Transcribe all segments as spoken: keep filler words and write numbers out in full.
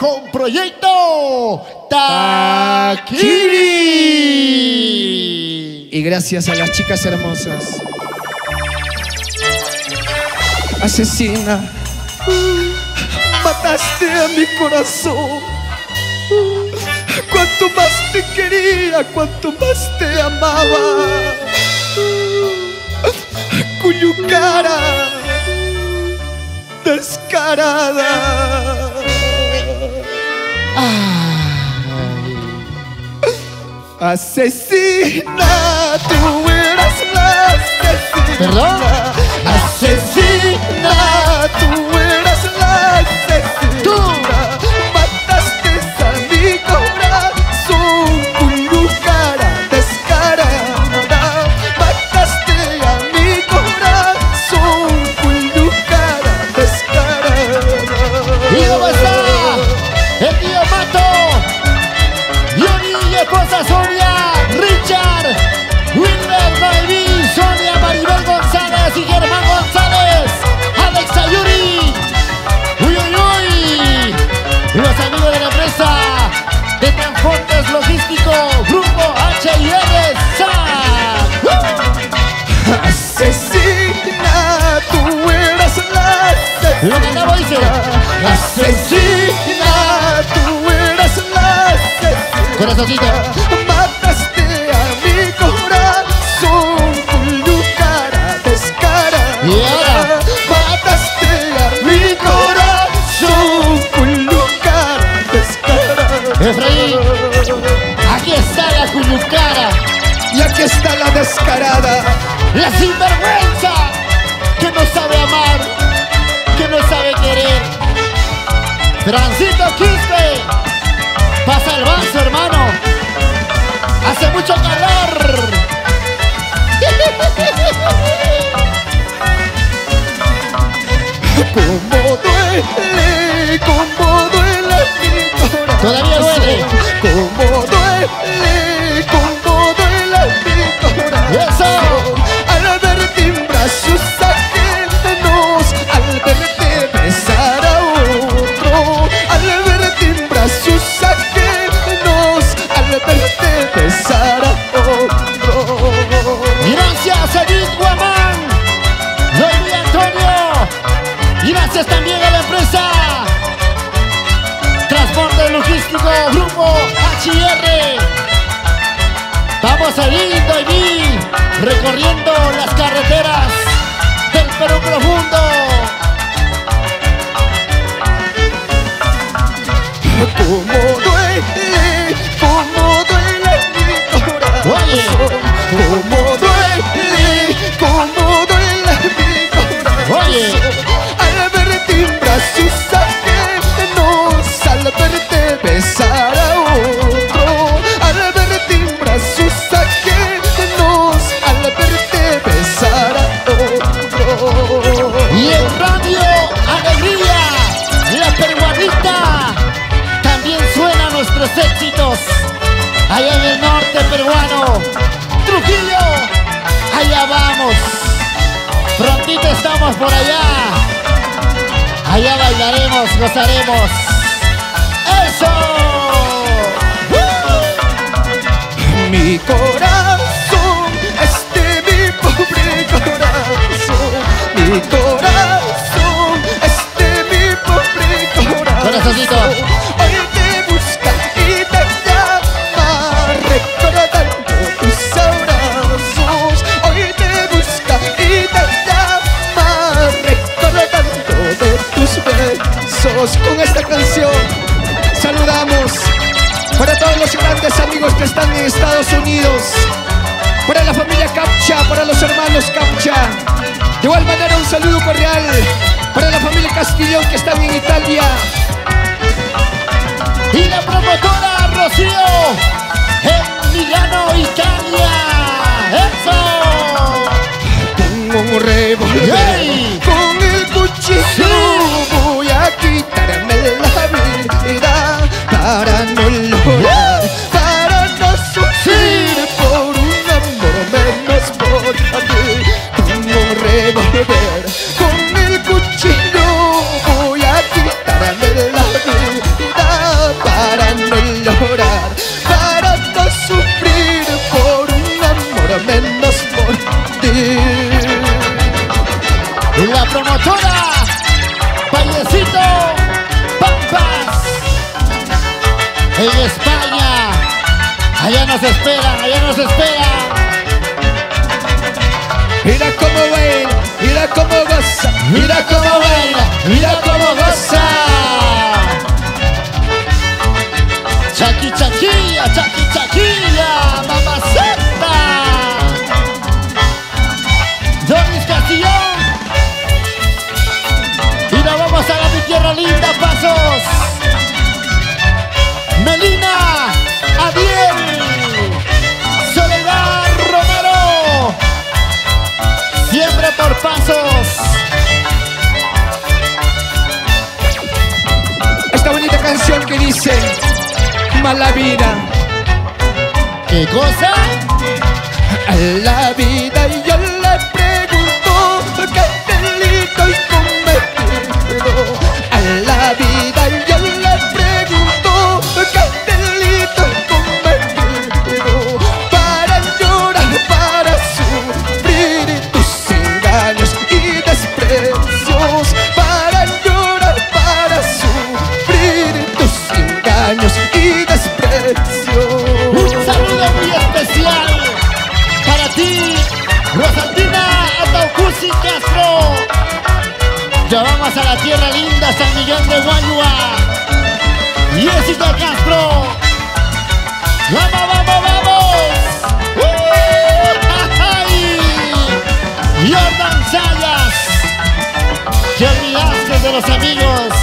con Proyecto Taquiri. Y gracias a las chicas hermosas. Asesina, mataste a mi corazón. Cuanto más te quería, cuanto más te amaba. Cuyucara descarada. Asesina, tú eras la asesina. ¿Perdón? Asesina, tú eras la asesina. Tú mataste a mi corazón, Cuyucara descarada. Mataste a mi corazón, Cuyucara descarada. ¿Y cómo está el tío Mato? Johnny y esposa Sonia, Richard, Wilmer, Noemí, Sonia, Maribel González y Germán González, Alex Ayuri, uy, uy, uy, y los amigos de la empresa de transportes logístico, Grupo H I R S A C. Asesina, tú eras la Lo que acabo dice, asesina, tú eras la asesina. corazoncito. Mataste a mi corazón, Cuyucara descarada. Y ahora, mataste a mi corazón, Cuyucara descarada. Efraín, aquí está la Cuyucara, Y aquí está la descarada. la sinvergüenza que no sabe amar, que no sabe querer. Francito Quispe, pasa el vaso, hermano. Hace mucho calor. Como duele, como duele mi corazón. Todavía duele. Como duele, como duele mi corazón. Eso. Al verte en brazos ajenos, al verte besar a otro, al verte en brazos ajenos, al verte besar a otro. Gracias, Edith Guamán, Noemí Antonio. Y gracias también a la empresa Transporte Logístico Grupo H I R. Vamos a ir, Noemí, recorriendo las carreteras del Perú profundo. Como duele, como duele mi corazón. Oye. Como duele, como duele mi corazón. Oye. Al verte en brazos ajenos, al verte besar a otro, al verte en brazos ajenos, al verte besar a otro. Y en Radio Alegría, la peruanita, también suenan nuestros éxitos. Allá en el norte peruano, Trujillo, allá vamos. Prontito estamos por allá. Allá bailaremos, gozaremos. ¡Eso! Mi corazón, este mi pobre corazón, mi corazón, este mi pobre corazón. Corazoncito. Hoy te busca y te llama, recordando tus abrazos. Hoy te busca y te llama, recordando de tus besos. Con esta canción saludamos para todos los grandes amigos que están en Estados Unidos, para la familia Capcha, para los hermanos Capcha. De igual manera un saludo cordial para la familia Castillón que están en Italia. Y la promotora Rocío en Milano, Italia. ¡Eso! Con un revólver, ¡Yay! con el cuchillo, Sí. voy a quitarme la vida para no llorar, para no sufrir por un amor menos por ti. Con un revólver, con el cuchillo, voy a quitarme la vida en España. Allá nos esperan, allá nos esperan. Mira cómo baila, mira cómo goza, Mira cómo baila, mira cómo goza. Chaki chaquilla, chaki chaquilla, mamaceta. Doris Castillón. Y nos vamos a la mi tierra linda, Pasos. Melina, Adiel, Soledad Romero. Siempre por Pasos. esta bonita canción que dice mala vida. ¿Qué cosa? A la vida yo le pregunto qué delito y cometido. A la vida yo le pregunto qué delito y cometido. Para llorar, para sufrir tus engaños y desprecios. Para llorar, para sufrir tus engaños y desprecios. Un saludo muy especial para ti, Rosaltina Ataucusi Castro. Ya vamos a la tierra linda, San Miguel de Guayua. Jessica Castro. ¡Vamos, vamos, vamos! ¡Uh! ¡Ay! Jordan Sayas. Te olvidaste de los amigos.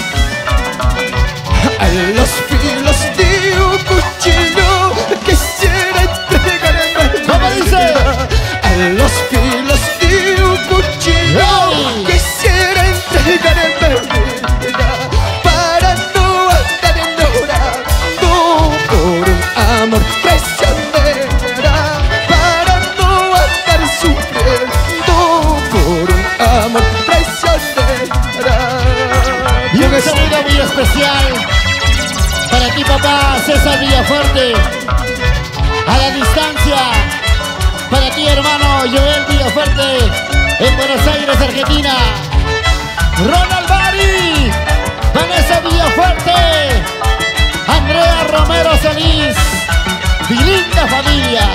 A los filos de un cuchillo quisiera entregarme. ¿Cómo dice? A los filos de un cuchillo ¡Hey! quisiera entregarme para no andar llorando por un amor traicionera, para no andar sufriendo por un amor traicionera. Y un saludo muy especial para ti, papá César Villafuerte, a la distancia. Para ti, hermano Joel Villafuerte, en Buenos Aires, Argentina. Ronald Bari, Vanessa Villafuerte, Andrea Romero Solís, mi linda familia.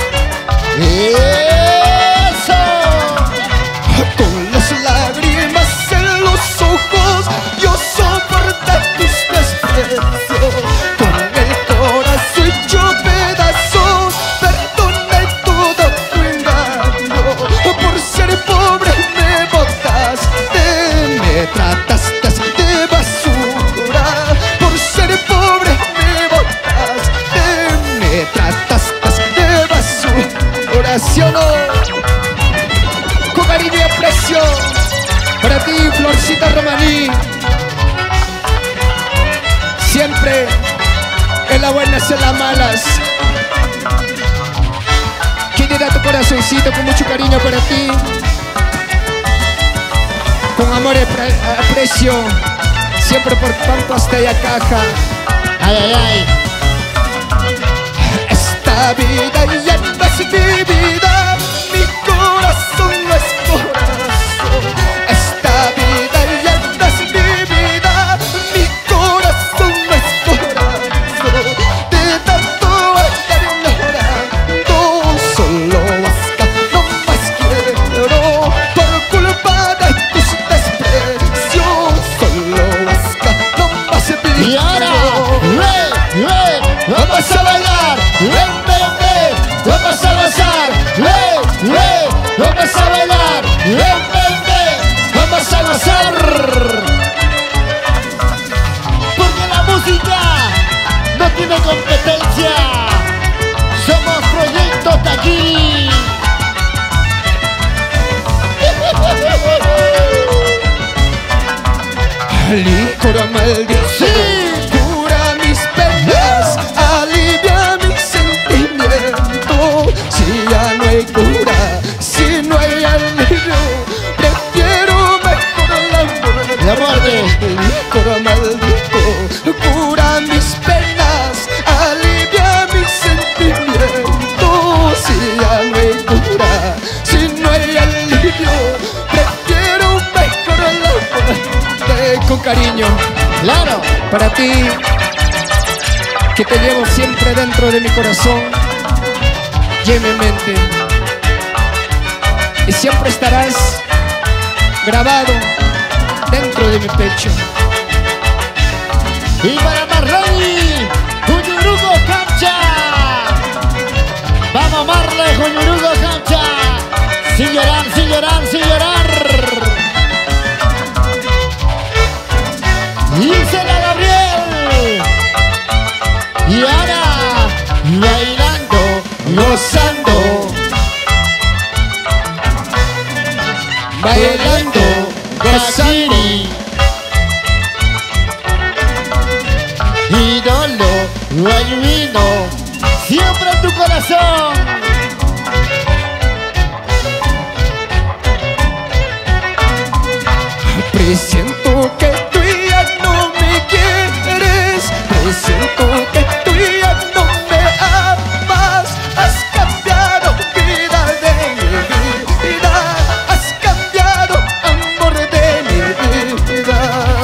¡Eso! Con las lágrimas en los ojos yo soporté tus desprecios. Con el corazón hecho pedazos perdoné todo tu engaño. Por ser pobre me botaste, me trataste de basura. Por ser pobre me botaste, me trataste de basura. ¿Sí o no? Con cariño y aprecio para ti, Florcita Romaní. Siempre en las buenas y en las malas. ¿Quién era tu corazoncito con mucho cariño para ti? Con amor y apre- aprecio, siempre por Pampas de Ayacaja. Ay, ay, ay. Esta vida ya no es mi vida, mi corazón no es corazón. Esta vida ya no es mi vida, mi corazón no es corazón. De tanto andar llorando, solo hasta no más quiero. Por culpa de tus desprecios, solo hasta no más vivo. Y ahora, ve, ve, vamos a bailar, ven, ven, ven, vamos a gozar, ve, ve, vamos a bailar, ven, ven, ven, vamos a gozar. Porque la música no tiene competencia, somos Proyecto Taquí. Licor maldito, Sí. cura mis penas, alivia mi sentimiento. Si ya no hay cura, si no hay alivio, prefiero mejor la muerte. La muerte. Licor maldito, cura mis penas, alivia mi sentimiento. Si ya no hay cura, si no hay alivio, prefiero mejor la muerte. Con cariño Claro, para ti, que te llevo siempre dentro de mi corazón y en mi mente, y siempre estarás grabado dentro de mi pecho. Y para Marley, Juñurugo Cancha. Vamos Marley, Juñurugo Cancha. Sin llorar, sin llorar, sin llorar. Isela Gabriel. Y ahora, bailando, gozando. Bailando, gozando. Ídolo, genuino, siempre en tu corazón. Presiento que tú ya no me quieres, presiento que tú ya no me amas. Has cambiado vida de mi vida, has cambiado amor de mi vida.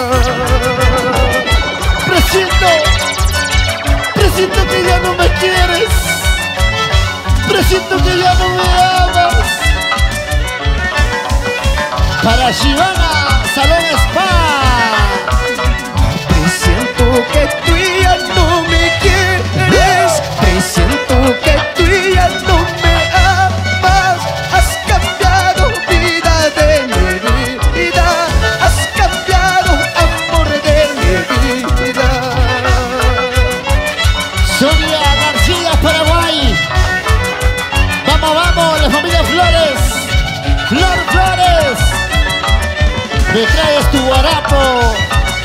Presiento, presiento que ya no me quieres, presiento que ya no me amas. Para Shivana, Salón Spa. Presiento que tú ya no me quieres, presiento que tú ya no me amas. Has cambiado vida de mi vida, has cambiado amor de mi vida. Sonia García, Paraguay. Vamos, vamos, la familia Flores. Flor Flores. Me traes tu guarapo.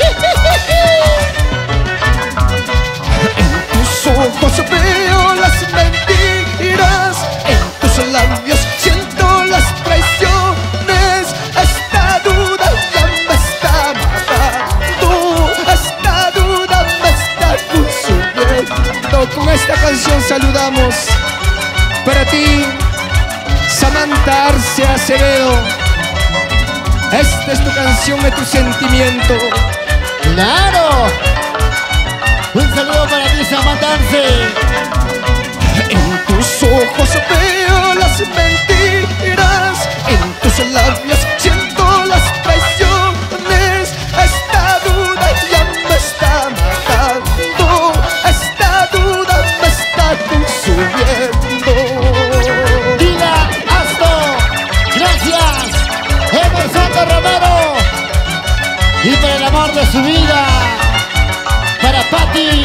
En tus ojos veo las mentiras, en tus labios siento las traiciones. Esta duda ya me está matando, esta duda me está consumiendo. Con esta canción saludamos para ti, Samantha Arce Acevedo. Esta es tu canción de tu sentimiento. ¡Claro! Un saludo para ti, Samantha Arce. En tus ojos veo las mentiras, en tus labios siento las traiciones. Esta duda ya me está matando, esta duda me está consumiendo. Dila Asto, gracias. Emerson Romero. Y por el amor de su vida, para Patti.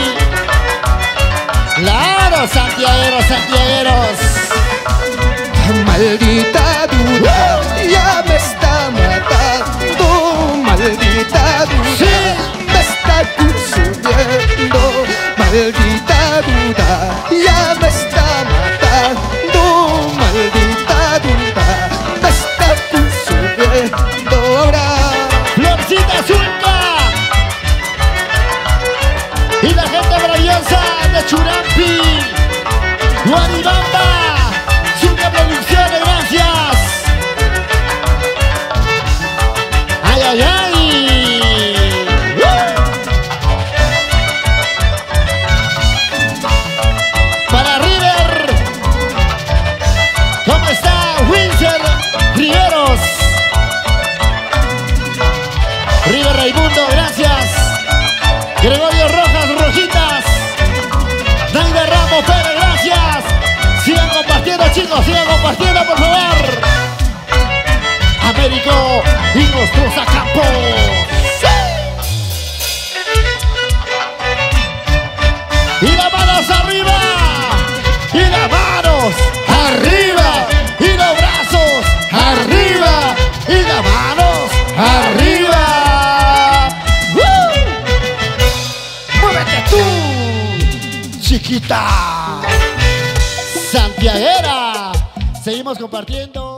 Claro, santiagueros, santiagueros. Maldita duda, ya me está matando. Maldita duda, Sí. me está consumiendo. Maldita duda, ya me está matando. Maldita duda, me está consumiendo. Ahora, Florcita Zulca. Y la gente maravillosa de Churampi. Guaribamba. Zulca Producciones, gracias. Ay, ay, ay. ¡Uh! Para River. ¿Cómo está Wilson Riveros? River Raimundo, gracias. Gregorio Rojas, Rojitas. Naida Ramos Pérez, gracias. Sigan compartiendo, chicos, sigan compartiendo, por favor. Américo y nuestros Campos. ¡Sí! Y las manos arriba. Y las manos arriba. Y los brazos arriba. Y las manos arriba. ¡Woo! ¡Muévete tú, chiquita santiaguera! Seguimos compartiendo.